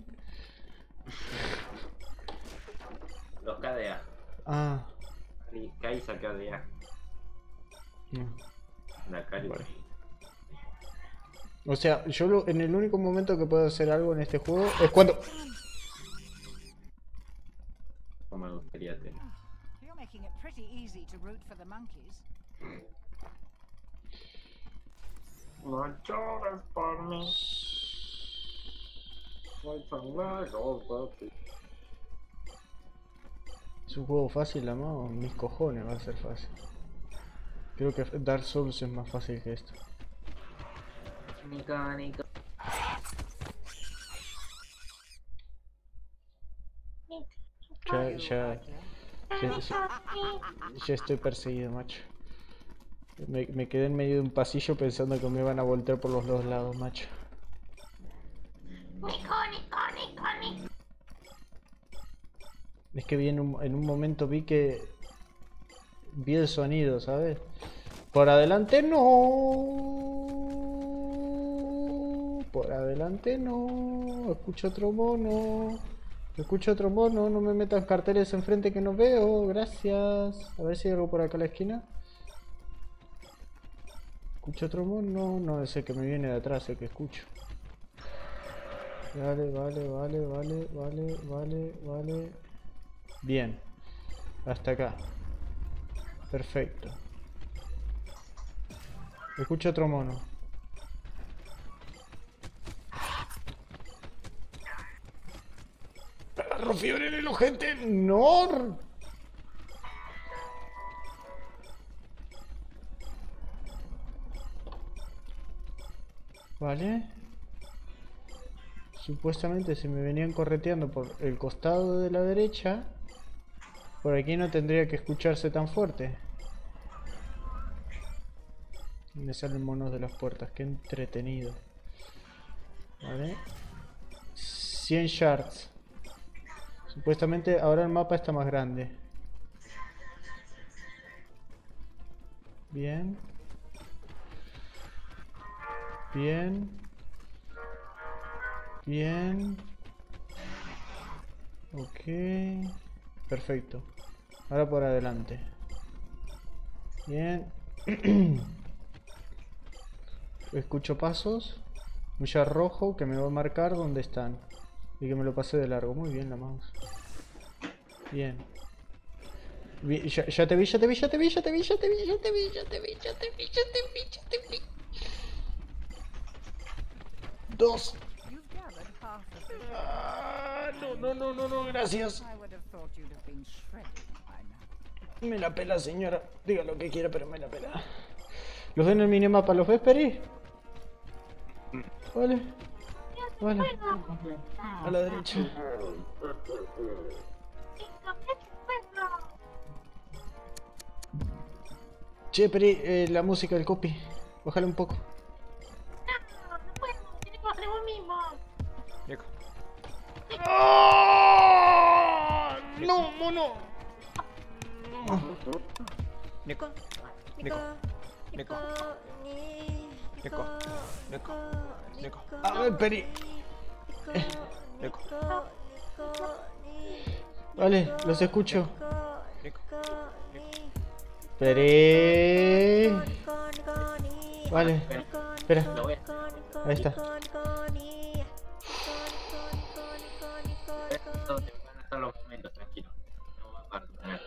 Speaker 2: Los K D A.
Speaker 1: Ah.
Speaker 2: Ari, Kaisa K D A.
Speaker 1: No.
Speaker 2: La Cali.
Speaker 1: Vale. O sea, yo lo- en el único momento que puedo hacer algo en este juego es cuando...
Speaker 2: Como me gustaría tener.
Speaker 3: You're making it pretty easy to root for the monkeys.
Speaker 2: No llores por mí. Soy tan largo, papi.
Speaker 1: Es un juego fácil, amado. Mis cojones va a ser fácil. Creo que Dark Souls es más fácil que esto.
Speaker 2: Nico, Nico.
Speaker 1: Ya,
Speaker 3: You
Speaker 1: ya,
Speaker 3: ugly.
Speaker 1: ya, ya- ya estoy perseguido, macho. Me, me quedé en medio de un pasillo pensando que me iban a voltear por los dos lados, macho.
Speaker 4: Nico, Nico, Nico, Nico.
Speaker 1: Es que vi en un, en un momento vi que vi el sonido, ¿sabes? Por adelante no. Por adelante no. Escucho otro mono. Escucho otro mono. No me metan carteles enfrente que no veo. Gracias. A ver si hay algo por acá a la esquina. Escucho otro mono. No, ese que me viene de atrás, el que escucho. Vale, vale, vale, vale, vale, vale, vale. Bien. Hasta acá. Perfecto. Escucho otro mono. ¡Agarro fiebre en el ojete! ¡No! Vale. Supuestamente se me venían correteando por el costado de la derecha. Por aquí no tendría que escucharse tan fuerte. Me salen monos de las puertas, qué entretenido. Vale. cien shards. Supuestamente ahora el mapa está más grande. Bien. Bien. Bien. Ok. Perfecto. Ahora por adelante. Bien. Escucho pasos. Un ya rojo que me va a marcar dónde están. Y que me lo pasé de largo. Muy bien la mouse. Bien. Bien, ya, ya te vi, ya te vi, ya te vi, ya te vi, ya te vi, ya te vi, ya te vi, ya te vi, ya te vi, ya te vi. Dos.
Speaker 3: You've gathered half of the
Speaker 1: Ah, no, no, no, no, no, gracias.
Speaker 3: I would have thought you'd have been shredded by now.
Speaker 1: Me la pela, señora. Diga lo que quiera, pero me la pela. ¿Los ven en el minimapa? ¿Los ves, Peri? Vale. Vale. A la derecha. Che, Peri, eh, la música del copy. Bájale un poco.
Speaker 4: No, no puedo, tiene que hacer vos mismo.
Speaker 5: Nico,
Speaker 1: ¡Ah! ¡No, mono!
Speaker 5: Nico, Nico, Nico, Nico, Nico, Nico,
Speaker 1: A ver, Peri.
Speaker 5: Nico,
Speaker 1: Vale, los escucho.
Speaker 5: Nico,
Speaker 1: Peri. Vale, espera.
Speaker 2: Lo voy a
Speaker 1: Ahí está.
Speaker 2: hacer donde van a estar los momentos, tranquilo. No va a parar de tener.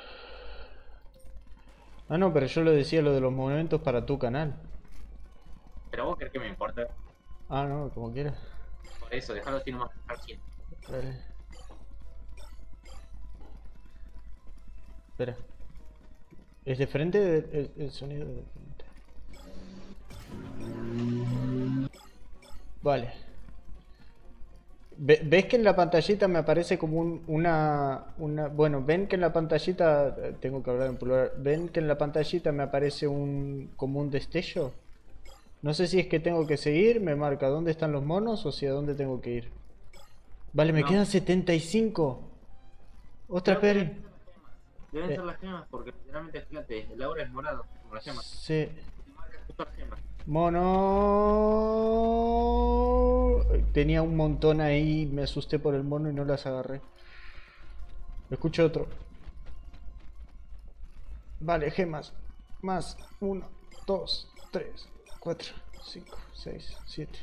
Speaker 1: Ah, no, pero yo lo decía lo de los momentos para tu canal.
Speaker 2: Pero vos crees que me importa.
Speaker 1: Ah, no, como quieras.
Speaker 2: Por eso, déjalo así nomás al cien.
Speaker 1: Vale. Espera. ¿Es de frente? El, el sonido es de frente. Vale. Ve- ¿Ves que en la pantallita me aparece como un- una, una... Bueno, ven que en la pantallita... eh, Tengo que hablar en plural. ¿Ven que en la pantallita me aparece un... como un destello? No sé si es que tengo que seguir, me marca dónde están los monos o si a dónde tengo que ir. Vale, me
Speaker 2: No.
Speaker 1: quedan setenta y cinco. Otra
Speaker 2: Creo que
Speaker 1: Peri.
Speaker 2: Deben
Speaker 1: Eh.
Speaker 2: ser las gemas, porque literalmente, fíjate, el aura es morado, como las gemas.
Speaker 1: Sí.
Speaker 2: Te marca justo las gemas.
Speaker 1: Mono. Tenía un montón ahí, me asusté por el mono y no las agarré. Escucho otro. Vale, gemas. Más. Uno, dos, tres, cuatro, cinco, seis, siete.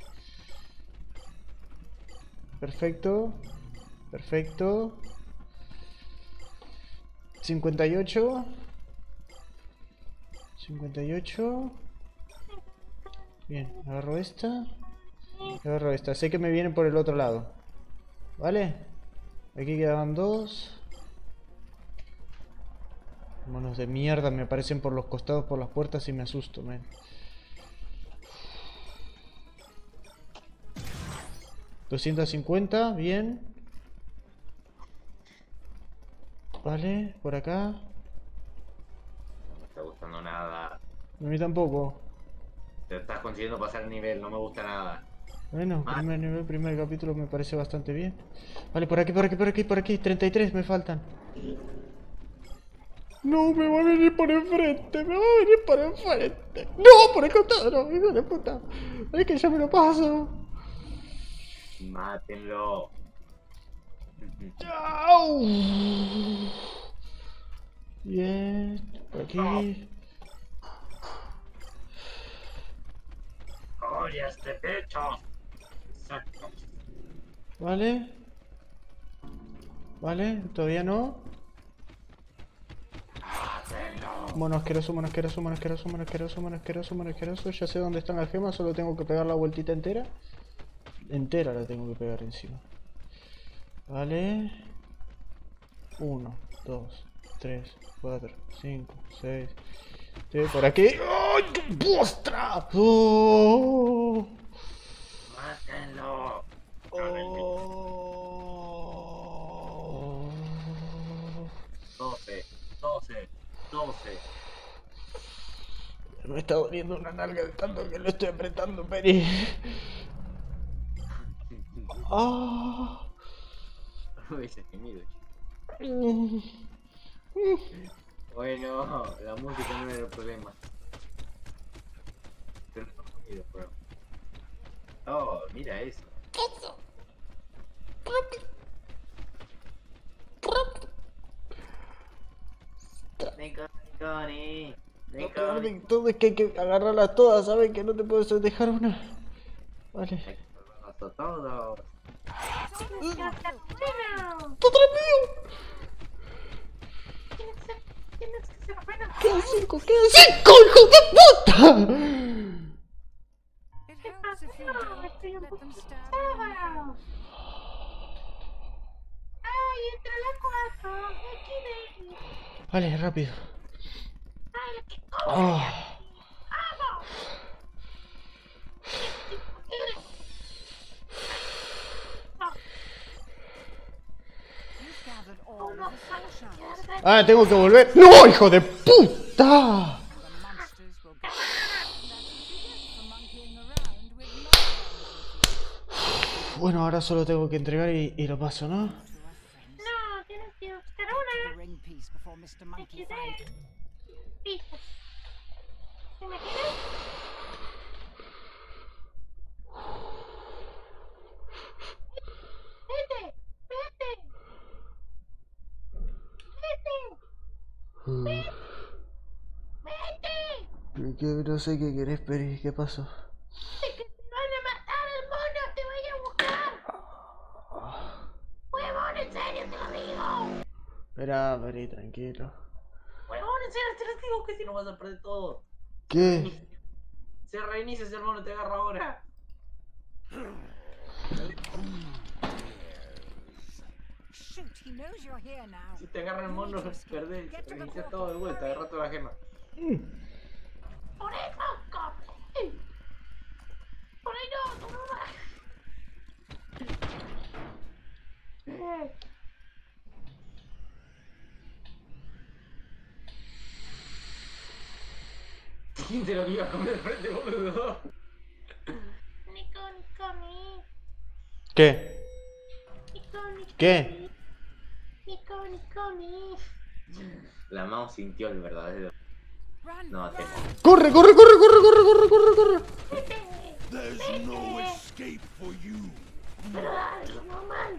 Speaker 1: Perfecto. Perfecto. cincuenta y ocho. cincuenta y ocho. Bien, agarro esta. Agarro esta. Sé que me vienen por el otro lado. ¿Vale? Aquí quedaban dos. Monos de mierda me aparecen por los costados, por las puertas y me asusto, men. doscientos cincuenta, bien. Vale, por acá.
Speaker 2: No me está gustando nada.
Speaker 1: A mí tampoco.
Speaker 2: Te estás consiguiendo pasar el nivel, no me gusta nada.
Speaker 1: Bueno,
Speaker 2: Ah.
Speaker 1: primer nivel, primer capítulo me parece bastante bien. Vale, por aquí, por aquí, por aquí, por aquí. treinta y tres me faltan. No, me va a venir por enfrente, me va a venir por enfrente. No, por el costado, hijo de puta. Es que ya me lo paso.
Speaker 2: Mátenlo.
Speaker 1: ¡Au! Bien, por aquí.
Speaker 2: ¡Oye, este pecho! Exacto.
Speaker 1: Vale. Vale, todavía no. Mono asqueroso, mono asqueroso, mono asqueroso, mono asqueroso, mono asqueroso, mono asqueroso. Ya sé dónde están las gemas, solo tengo que pegar la vueltita entera. Entera la tengo que pegar encima. Vale. Uno, dos, tres, cuatro, cinco, seis. Estoy por aquí. ¡Ay, qué postra! ¡Oh!
Speaker 2: ¡Mátenlo!
Speaker 1: ¡Oh!
Speaker 2: doce, doce, doce.
Speaker 1: Me está doliendo una nalga de tanto que lo estoy apretando, Peri. ¡Ah!
Speaker 2: Ese gemido.
Speaker 1: Mm.
Speaker 2: Bueno, la música no era el problema. Pero no, sonido, bro. Oh, mira eso. Nico, Niconi,
Speaker 1: Lo peor
Speaker 2: Niconi.
Speaker 1: de todo es que hay que agarrarlas todas, ¿sabes? Que no te puedes dejar una. Vale.
Speaker 2: Hay que salvarlos a todos.
Speaker 4: Tienes que hacer bueno.
Speaker 1: ¡Todo mío!
Speaker 4: Tienes que ser, tienes que ser bueno.
Speaker 1: ¡Quedan cinco! ¡Quedan cinco, hijo de puta!
Speaker 3: It
Speaker 4: ¿Qué
Speaker 3: helps if you
Speaker 4: pasó?
Speaker 3: do
Speaker 4: Estoy un
Speaker 3: let
Speaker 4: poco
Speaker 3: them stab you in the
Speaker 4: cansada. Ay, entre las cuatro. Aquí de.
Speaker 1: Vale, rápido.
Speaker 4: Ay, qué
Speaker 1: Ah.
Speaker 4: ¡Vamos!
Speaker 3: You've gathered all
Speaker 4: Uno
Speaker 3: of the soul shards.
Speaker 4: para
Speaker 1: Ah, tengo que volver. ¡No, hijo de puta!
Speaker 3: The monsters will go. And that's what you get for monkeying around with monster monkeys.
Speaker 1: Bueno, ahora solo tengo que entregar y, y lo paso, ¿no?
Speaker 3: To a friend.
Speaker 4: No, tienes que buscar
Speaker 3: The
Speaker 4: una.
Speaker 3: ring piece before Mister
Speaker 4: Me
Speaker 3: Monkey
Speaker 4: quedé.
Speaker 3: finds it.
Speaker 4: Pisa. ¿Te imaginas? Vete, vete. Vete. Vete.
Speaker 1: Que no sé qué querés, Peri. ¿Qué pasó?
Speaker 4: De que te van a matar el mono, te voy a buscar. Huevón, en serio te lo digo.
Speaker 1: Espera, Peri, tranquilo.
Speaker 2: Huevón, en serio te lo digo que si no vas a perder todo.
Speaker 1: ¿Qué?
Speaker 2: Se reinicia ese hermano, te agarra ahora.
Speaker 3: Shoot, he knows you're here now.
Speaker 2: Si te agarra el mono, perdés. Reinicia todo de vuelta, agarra toda la gema.
Speaker 4: Por eso, corre. Por ahí no, no, no. Eh,
Speaker 2: ¿Quién te lo iba a comer de frente, boludo?
Speaker 4: Nico, Nico, mi.
Speaker 1: ¿Qué?
Speaker 4: Nico, Nico.
Speaker 1: ¿Qué?
Speaker 4: Nico, Nico, mi.
Speaker 2: La mouse sintió el verdadero.
Speaker 3: Run,
Speaker 2: No, te
Speaker 3: run.
Speaker 1: ¡Corre, corre, corre, corre, corre, corre, corre, corre!
Speaker 4: Vete.
Speaker 6: There's no escape for you.
Speaker 4: Pero dale, normal.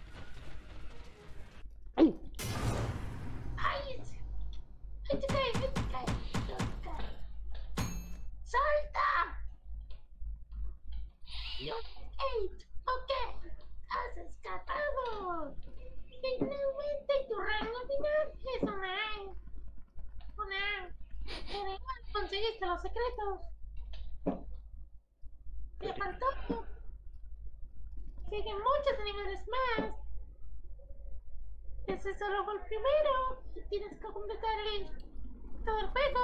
Speaker 1: ¡Ay!
Speaker 4: Ay, ay, te cae, ay, te cae. Te cae. ¡Salta! Yo, hey, ok, has escapado. Finalmente tu rango final es una una pero igual conseguiste los secretos. Te faltó. Siguen muchos niveles más. Ese solo fue el primero y tienes que completar el todo el juego.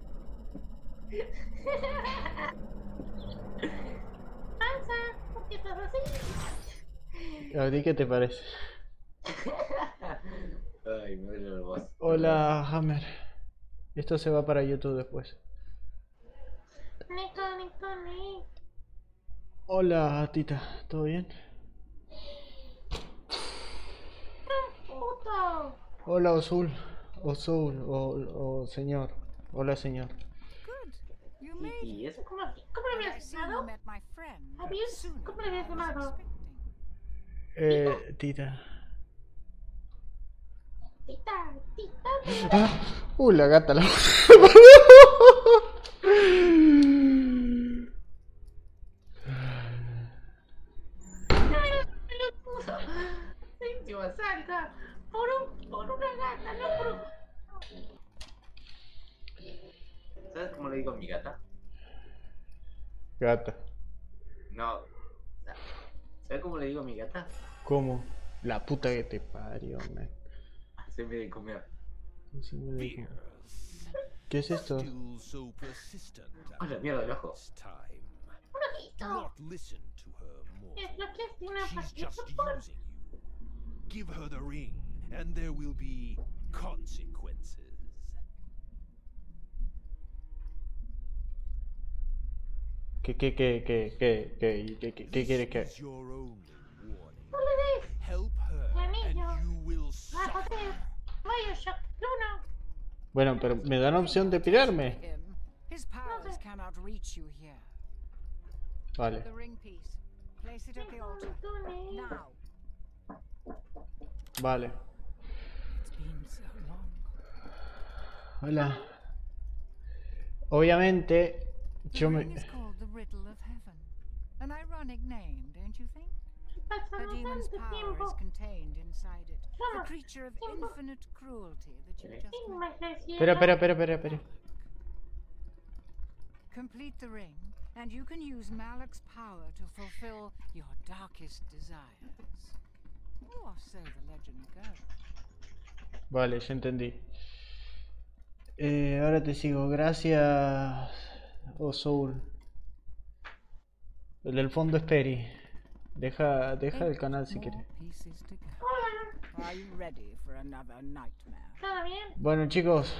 Speaker 4: Panza, ¿por qué estás así?
Speaker 1: ¿A ti qué te parece?
Speaker 2: Ay, me duele la voz.
Speaker 1: Hola, Hammer. Esto se va para YouTube después.
Speaker 4: Nico, Nico, Nico.
Speaker 1: Hola, Tita. ¿Todo bien?
Speaker 4: ¡Puto!
Speaker 1: Hola, Azul. o Soul, o, o señor. Hola, señor.
Speaker 3: Good. You
Speaker 2: Y,
Speaker 3: made it.
Speaker 2: y eso,
Speaker 4: ¿Cómo, cómo le
Speaker 3: And I
Speaker 4: habías
Speaker 3: see you
Speaker 4: llamado?
Speaker 3: met my friend
Speaker 4: Habías-
Speaker 3: sooner
Speaker 4: ¿cómo le
Speaker 3: than
Speaker 4: habías
Speaker 3: I was
Speaker 4: llamado?
Speaker 3: expecting.
Speaker 1: Eh, Tita.
Speaker 4: Tita, tita, tita.
Speaker 1: Ah, uh, la gata la.
Speaker 4: Pelotudo. Encima salga. Por, un, por una gata, no por un...
Speaker 2: ¿Sabes cómo le digo a mi gata?
Speaker 1: Gata.
Speaker 2: No. ¿Sabes cómo le digo a mi gata?
Speaker 1: ¿Cómo? La puta que te parió, man.
Speaker 2: Hacerme de comer.
Speaker 1: Sí me dijo. ¿Qué es esto?
Speaker 6: Still so persistent
Speaker 2: Oh, la mierda del ojo.
Speaker 6: this time.
Speaker 4: Un
Speaker 6: Do
Speaker 4: ojito.
Speaker 6: not listen to her,
Speaker 4: Es
Speaker 6: mortal.
Speaker 4: lo que es una
Speaker 6: She's
Speaker 4: partida
Speaker 6: just
Speaker 4: por...
Speaker 6: using you. Give her the ring, and there will be consequences.
Speaker 1: ¿Qué, qué, qué, qué, qué, qué, qué, qué, qué quieres que?
Speaker 6: This is your only warning.
Speaker 4: No le des.
Speaker 6: Help her,
Speaker 4: Anillo.
Speaker 6: and you will
Speaker 4: Va a
Speaker 6: suffer.
Speaker 4: joder. Bioshock uno.
Speaker 1: Bueno, pero me dan opción de pirarme.
Speaker 3: Him. His powers cannot reach you here.
Speaker 1: Vale.
Speaker 3: The ring piece. Place it at the altar. Now.
Speaker 1: Vale.
Speaker 3: It's been so long.
Speaker 1: Hola. Obviamente,
Speaker 3: The
Speaker 1: yo
Speaker 3: ring
Speaker 1: me...
Speaker 3: is called the Riddle of Heaven. An ironic name, don't you think? A
Speaker 4: Pasamos
Speaker 3: demon's
Speaker 4: tanto
Speaker 3: power
Speaker 4: tiempo.
Speaker 3: is contained inside it. A
Speaker 4: Vamos,
Speaker 3: creature of
Speaker 4: tiempo.
Speaker 3: infinite cruelty that you just
Speaker 4: Sin
Speaker 3: met.
Speaker 4: más decir.
Speaker 1: Espera, espera, espera, espera, espera.
Speaker 3: Complete the ring, and you can use Malak's power to fulfill your darkest desires. Or so the legend goes.
Speaker 1: Vale, ya entendí. Eh, ahora te sigo. Gracias, oh Soul. El del fondo es Peri. Deja, deja el canal si
Speaker 3: More
Speaker 1: quieres.
Speaker 3: pieces to go.
Speaker 4: Hola.
Speaker 3: Are you ready for another nightmare?
Speaker 4: ¿Todo bien?
Speaker 1: Bueno, chicos.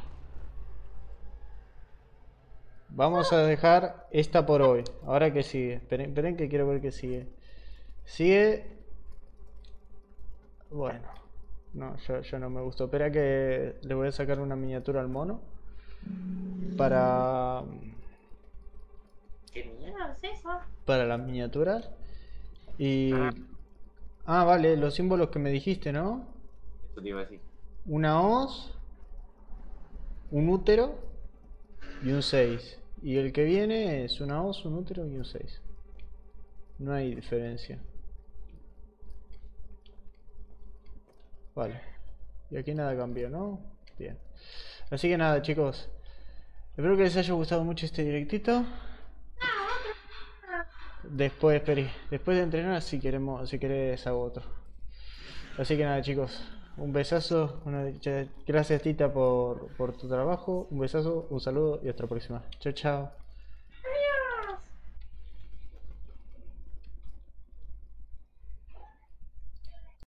Speaker 1: Vamos a dejar esta por hoy. Ahora que sigue. Esperen, esperen que quiero ver qué sigue. Sigue... Bueno. No, yo, yo no me gustó. Espera que le voy a sacar una miniatura al mono. Para...
Speaker 2: ¿Qué mierda?
Speaker 4: No es eso.
Speaker 1: Para las miniaturas. Y...
Speaker 2: Ah.
Speaker 1: Ah, vale, los símbolos que me dijiste, ¿no?
Speaker 2: Eso te iba a decir.
Speaker 1: Una hoz, un útero y un seis. Y el que viene es una hoz, un útero y un seis. No hay diferencia. Vale. Y aquí nada cambió, ¿no? Bien. Así que nada, chicos. Espero que les haya gustado mucho este directito. Después, Peri, después de entrenar, si queremos, si querés hago otro. Así que nada, chicos, un besazo, una, gracias Tita por, por tu trabajo, un besazo, un saludo y hasta la próxima. Chao, chao.